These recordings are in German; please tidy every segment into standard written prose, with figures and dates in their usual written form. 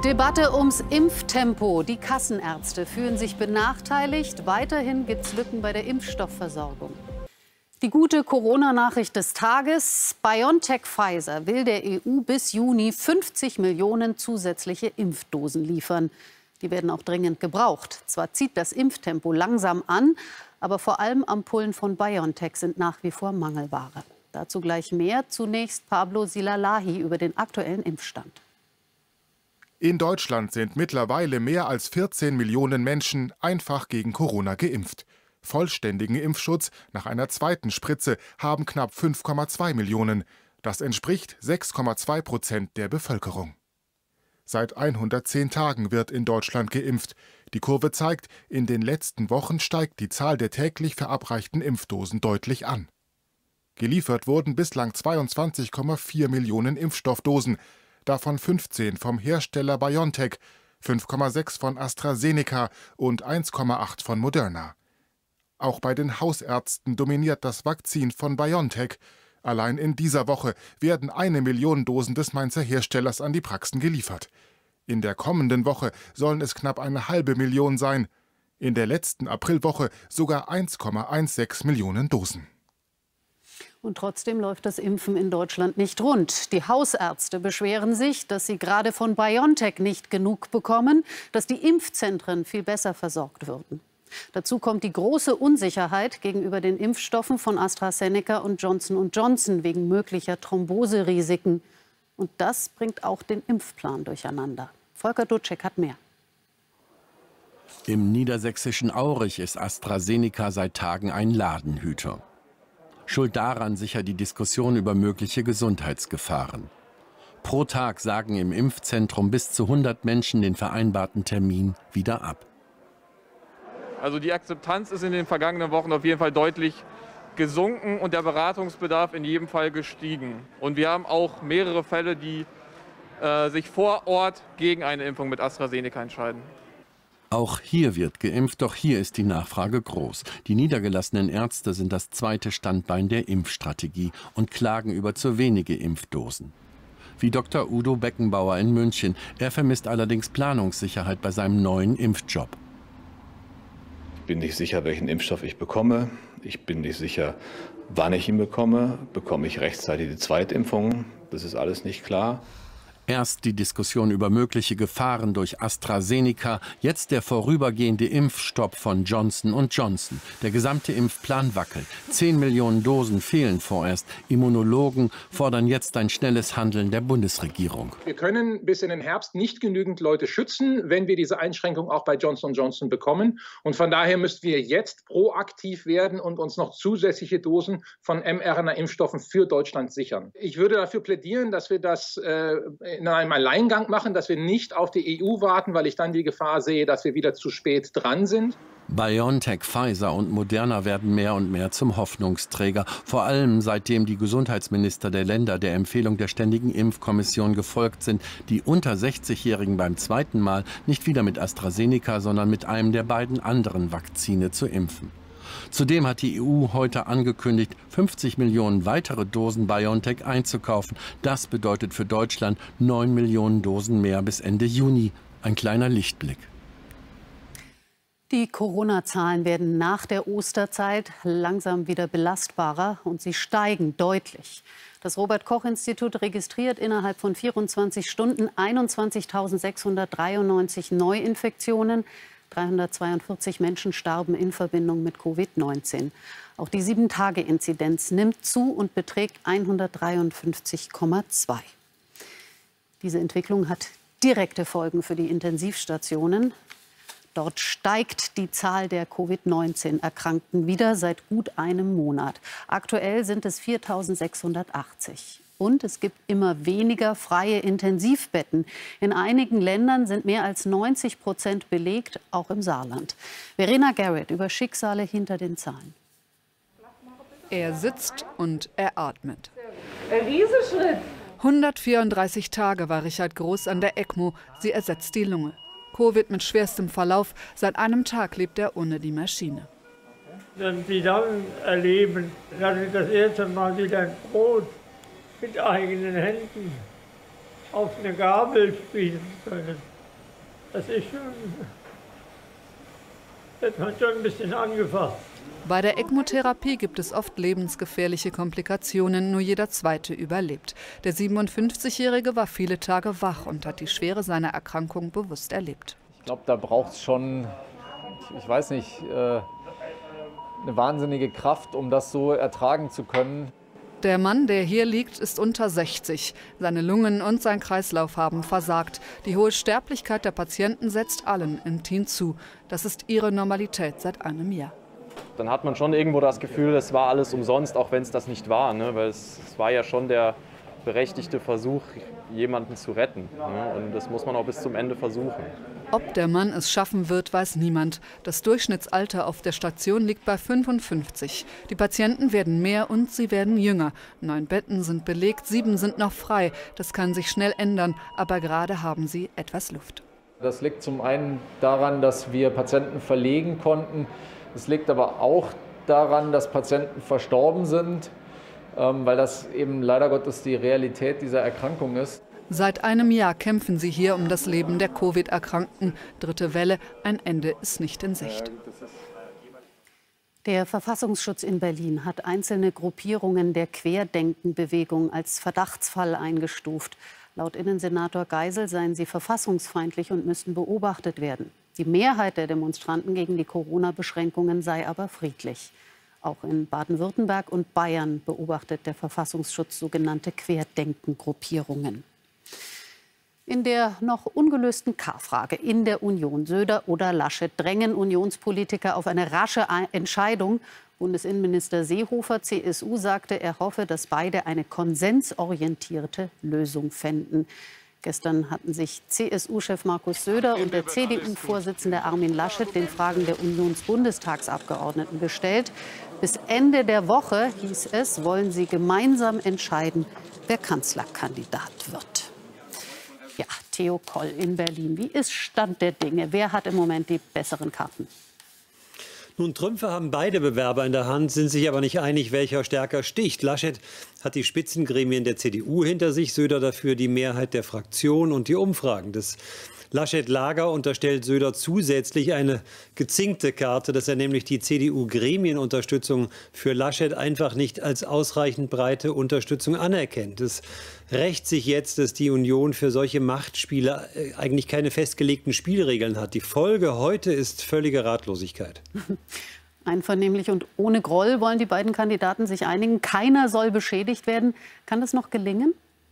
Debatte ums Impftempo. Die Kassenärzte fühlen sich benachteiligt. Weiterhin gibt es Lücken bei der Impfstoffversorgung. Die gute Corona-Nachricht des Tages. BioNTech-Pfizer will der EU bis Juni 50 Millionen zusätzliche Impfdosen liefern. Die werden auch dringend gebraucht. Zwar zieht das Impftempo langsam an, aber vor allem Ampullen von BioNTech sind nach wie vor Mangelware. Dazu gleich mehr. Zunächst Pablo Silalahi über den aktuellen Impfstand. In Deutschland sind mittlerweile mehr als 14 Millionen Menschen einfach gegen Corona geimpft. Vollständigen Impfschutz nach einer zweiten Spritze haben knapp 5,2 Millionen. Das entspricht 6,2% der Bevölkerung. Seit 110 Tagen wird in Deutschland geimpft. Die Kurve zeigt, in den letzten Wochen steigt die Zahl der täglich verabreichten Impfdosen deutlich an. Geliefert wurden bislang 22,4 Millionen Impfstoffdosen. Davon 15 vom Hersteller BioNTech, 5,6 von AstraZeneca und 1,8 von Moderna. Auch bei den Hausärzten dominiert das Vakzin von BioNTech. Allein in dieser Woche werden 1 Million Dosen des Mainzer Herstellers an die Praxen geliefert. In der kommenden Woche sollen es knapp 1,5 Million sein. In der letzten Aprilwoche sogar 1,16 Millionen Dosen. Und trotzdem läuft das Impfen in Deutschland nicht rund. Die Hausärzte beschweren sich, dass sie gerade von BioNTech nicht genug bekommen, dass die Impfzentren viel besser versorgt würden. Dazu kommt die große Unsicherheit gegenüber den Impfstoffen von AstraZeneca und Johnson & Johnson wegen möglicher Thromboserisiken. Und das bringt auch den Impfplan durcheinander. Volker Dutschek hat mehr. Im niedersächsischen Aurich ist AstraZeneca seit Tagen ein Ladenhüter. Schuld daran sicher die Diskussion über mögliche Gesundheitsgefahren. Pro Tag sagen im Impfzentrum bis zu 100 Menschen den vereinbarten Termin wieder ab. Also die Akzeptanz ist in den vergangenen Wochen auf jeden Fall deutlich gesunken und der Beratungsbedarf in jedem Fall gestiegen. Und wir haben auch mehrere Fälle, die sich vor Ort gegen eine Impfung mit AstraZeneca entscheiden. Auch hier wird geimpft, doch hier ist die Nachfrage groß. Die niedergelassenen Ärzte sind das zweite Standbein der Impfstrategie und klagen über zu wenige Impfdosen. Wie Dr. Udo Beckenbauer in München. Er vermisst allerdings Planungssicherheit bei seinem neuen Impfjob. Ich bin nicht sicher, welchen Impfstoff ich bekomme. Ich bin nicht sicher, wann ich ihn bekomme. Bekomme ich rechtzeitig die Zweitimpfung? Das ist alles nicht klar. Erst die Diskussion über mögliche Gefahren durch AstraZeneca, jetzt der vorübergehende Impfstopp von Johnson & Johnson. Der gesamte Impfplan wackelt. 10 Millionen Dosen fehlen vorerst. Immunologen fordern jetzt ein schnelles Handeln der Bundesregierung. Wir können bis in den Herbst nicht genügend Leute schützen, wenn wir diese Einschränkung auch bei Johnson & Johnson bekommen. Und von daher müsst wir jetzt proaktiv werden und uns noch zusätzliche Dosen von mRNA-Impfstoffen für Deutschland sichern. Ich würde dafür plädieren, dass wir das in einem Alleingang machen, dass wir nicht auf die EU warten, weil ich dann die Gefahr sehe, dass wir wieder zu spät dran sind. BioNTech, Pfizer und Moderna werden mehr und mehr zum Hoffnungsträger. Vor allem seitdem die Gesundheitsminister der Länder der Empfehlung der Ständigen Impfkommission gefolgt sind, die unter 60-Jährigen beim zweiten Mal nicht wieder mit AstraZeneca, sondern mit einem der beiden anderen Vakzine zu impfen. Zudem hat die EU heute angekündigt, 50 Millionen weitere Dosen BioNTech einzukaufen. Das bedeutet für Deutschland 9 Millionen Dosen mehr bis Ende Juni. Ein kleiner Lichtblick. Die Corona-Zahlen werden nach der Osterzeit langsam wieder belastbarer und sie steigen deutlich. Das Robert-Koch-Institut registriert innerhalb von 24 Stunden 21.693 Neuinfektionen. 342 Menschen starben in Verbindung mit Covid-19. Auch die 7-Tage-Inzidenz nimmt zu und beträgt 153,2. Diese Entwicklung hat direkte Folgen für die Intensivstationen. Dort steigt die Zahl der Covid-19-Erkrankten wieder seit gut einem Monat. Aktuell sind es 4.680. Und es gibt immer weniger freie Intensivbetten. In einigen Ländern sind mehr als 90% belegt, auch im Saarland. Verena Garrett über Schicksale hinter den Zahlen. Er sitzt und er atmet. Ein Riesenschritt. 134 Tage war Richard Groß an der ECMO. Sie ersetzt die Lunge. Covid mit schwerstem Verlauf. Seit einem Tag lebt er ohne die Maschine. Dann zusammen erleben, dass ich das erste Mal wieder ein Brot mit eigenen Händen auf eine Gabel spießen können. Das ist schon, das hat schon ein bisschen angefasst. Bei der ECMO-Therapie gibt es oft lebensgefährliche Komplikationen, nur jeder Zweite überlebt. Der 57-Jährige war viele Tage wach und hat die Schwere seiner Erkrankung bewusst erlebt. Ich glaube, da braucht es schon, ich weiß nicht, eine wahnsinnige Kraft, um das so ertragen zu können. Der Mann, der hier liegt, ist unter 60. Seine Lungen und sein Kreislauf haben versagt. Die hohe Sterblichkeit der Patienten setzt allen im Team zu. Das ist ihre Normalität seit einem Jahr. Dann hat man schon irgendwo das Gefühl, es war alles umsonst, auch wenn es das nicht war. Ne? Weil es war ja schon der berechtigte Versuch, jemanden zu retten. Ne? Und das muss man auch bis zum Ende versuchen. Ob der Mann es schaffen wird, weiß niemand. Das Durchschnittsalter auf der Station liegt bei 55. Die Patienten werden mehr und sie werden jünger. 9 Betten sind belegt, 7 sind noch frei. Das kann sich schnell ändern, aber gerade haben sie etwas Luft. Das liegt zum einen daran, dass wir Patienten verlegen konnten. Es liegt aber auch daran, dass Patienten verstorben sind, weil das eben leider Gottes die Realität dieser Erkrankung ist. Seit einem Jahr kämpfen sie hier um das Leben der Covid-Erkrankten. 3. Welle, ein Ende ist nicht in Sicht. Der Verfassungsschutz in Berlin hat einzelne Gruppierungen der Querdenkenbewegung als Verdachtsfall eingestuft. Laut Innensenator Geisel seien sie verfassungsfeindlich und müssten beobachtet werden. Die Mehrheit der Demonstranten gegen die Corona-Beschränkungen sei aber friedlich. Auch in Baden-Württemberg und Bayern beobachtet der Verfassungsschutz sogenannte Querdenkengruppierungen. In der noch ungelösten K-Frage in der Union, Söder oder Laschet, drängen Unionspolitiker auf eine rasche Entscheidung. Bundesinnenminister Seehofer, CSU, sagte, er hoffe, dass beide eine konsensorientierte Lösung fänden. Gestern hatten sich CSU-Chef Markus Söder und der CDU-Vorsitzende Armin Laschet den Fragen der Unionsbundestagsabgeordneten gestellt. Bis Ende der Woche, hieß es, wollen sie gemeinsam entscheiden, wer Kanzlerkandidat wird. Ja, Theo Koll in Berlin. Wie ist Stand der Dinge? Wer hat im Moment die besseren Karten? Nun, Trümpfe haben beide Bewerber in der Hand, sind sich aber nicht einig, welcher stärker sticht. Laschet hat die Spitzengremien der CDU hinter sich, Söder dafür die Mehrheit der Fraktion und die Umfragen des Laschet-Lager unterstellt Söder zusätzlich eine gezinkte Karte, dass er nämlich die CDU-Gremienunterstützung für Laschet einfach nicht als ausreichend breite Unterstützung anerkennt. Es rächt sich jetzt, dass die Union für solche Machtspiele eigentlich keine festgelegten Spielregeln hat. Die Folge heute ist völlige Ratlosigkeit. Einvernehmlich und ohne Groll wollen die beiden Kandidaten sich einigen. Keiner soll beschädigt werden. Kann das noch gelingen?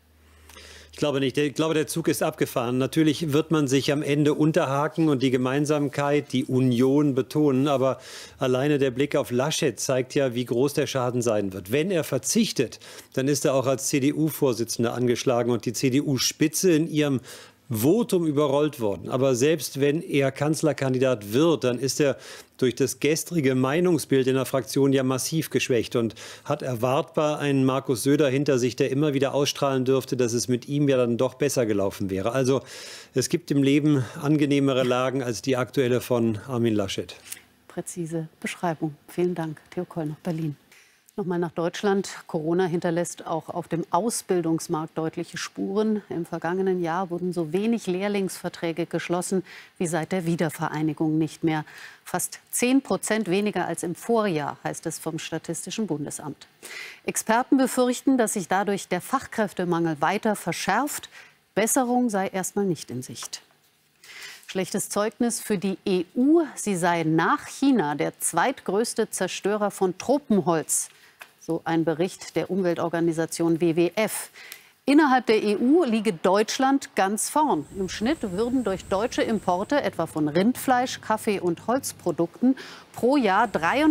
Ich glaube nicht. Ich glaube, der Zug ist abgefahren. Natürlich wird man sich am Ende unterhaken und die Gemeinsamkeit, die Union betonen. Aber alleine der Blick auf Laschet zeigt ja, wie groß der Schaden sein wird. Wenn er verzichtet, dann ist er auch als CDU-Vorsitzender angeschlagen und die CDU-Spitze in ihrem Votum überrollt worden. Aber selbst wenn er Kanzlerkandidat wird, dann ist er durch das gestrige Meinungsbild in der Fraktion ja massiv geschwächt und hat erwartbar einen Markus Söder hinter sich, der immer wieder ausstrahlen dürfte, dass es mit ihm ja dann doch besser gelaufen wäre. Also es gibt im Leben angenehmere Lagen als die aktuelle von Armin Laschet. Präzise Beschreibung. Vielen Dank. Theo Koll nach Berlin. Nochmal nach Deutschland. Corona hinterlässt auch auf dem Ausbildungsmarkt deutliche Spuren. Im vergangenen Jahr wurden so wenig Lehrlingsverträge geschlossen wie seit der Wiedervereinigung nicht mehr. Fast 10% weniger als im Vorjahr, heißt es vom Statistischen Bundesamt. Experten befürchten, dass sich dadurch der Fachkräftemangel weiter verschärft. Besserung sei erstmal nicht in Sicht. Schlechtes Zeugnis für die EU. Sie sei nach China der zweitgrößte Zerstörer von Tropenholz. So ein Bericht der Umweltorganisation WWF. Innerhalb der EU liege Deutschland ganz vorn. Im Schnitt würden durch deutsche Importe etwa von Rindfleisch, Kaffee und Holzprodukten pro Jahr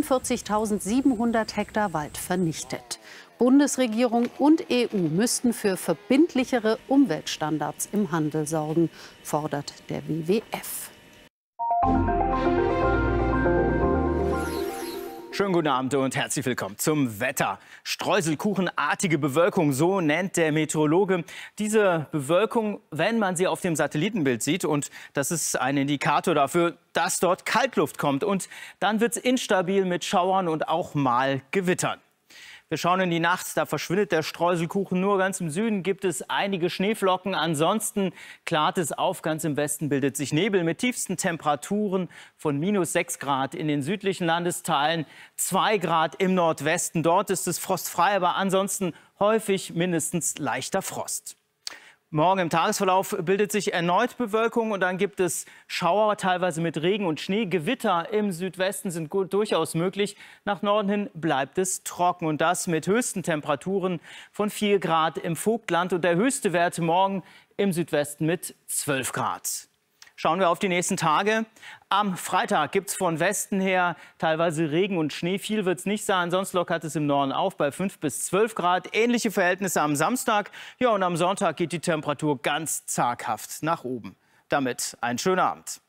43.700 Hektar Wald vernichtet. Bundesregierung und EU müssten für verbindlichere Umweltstandards im Handel sorgen, fordert der WWF. Schönen guten Abend und herzlich willkommen zum Wetter. Streuselkuchenartige Bewölkung, so nennt der Meteorologe diese Bewölkung, wenn man sie auf dem Satellitenbild sieht. Und das ist ein Indikator dafür, dass dort Kaltluft kommt. Und dann wird es instabil mit Schauern und auch mal Gewittern. Wir schauen in die Nacht, da verschwindet der Streuselkuchen. Nur ganz im Süden gibt es einige Schneeflocken. Ansonsten klart es auf. Ganz im Westen bildet sich Nebel mit tiefsten Temperaturen von -6 Grad in den südlichen Landesteilen, 2 Grad im Nordwesten. Dort ist es frostfrei, aber ansonsten häufig mindestens leichter Frost. Morgen im Tagesverlauf bildet sich erneut Bewölkung und dann gibt es Schauer, teilweise mit Regen und Schnee. Gewitter im Südwesten sind durchaus möglich. Nach Norden hin bleibt es trocken und das mit höchsten Temperaturen von 4 Grad im Vogtland und der höchste Wert morgen im Südwesten mit 12 Grad. Schauen wir auf die nächsten Tage. Am Freitag gibt es von Westen her teilweise Regen und Schnee. Viel wird es nicht sein, sonst lockert es im Norden auf bei 5 bis 12 Grad. Ähnliche Verhältnisse am Samstag. Ja, und am Sonntag geht die Temperatur ganz zaghaft nach oben. Damit einen schönen Abend.